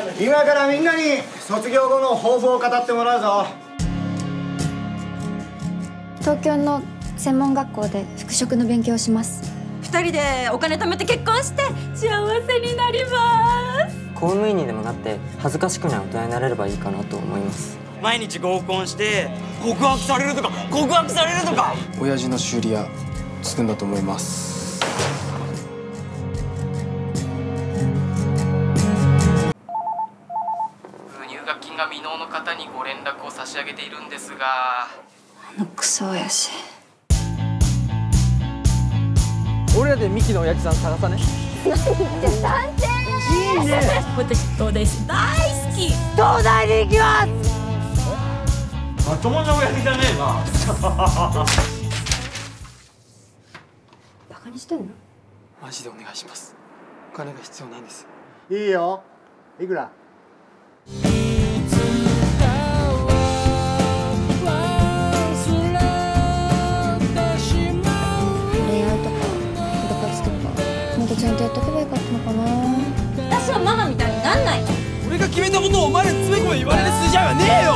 今からみんなに卒業後の抱負を語ってもらうぞ。 東京の専門学校で服飾の勉強をします。 2人でお金貯めて結婚して幸せになります。 公務員にでもなって恥ずかしくない大人になれればいいかなと思います。 毎日合コンして告白されるとか告白されるとか。 親父の修理屋つくんだと思います。 入学金が未納の方にご連絡を差し上げているんですが。 クソ親父。 俺らでミキの親父さん探さね。 賛成。 いいね。 私東大生大好き。 東大に行きます。 まともな親父じゃねえな。 バカにしてんの？ マジでお願いします。お金が必要なんです。 いいよ。いくら？ ちゃんとやっとけばよかったのかな。 私はママみたいになんない。 俺が決めたことをお前らに詰め込め言われる筋合いはねえよ。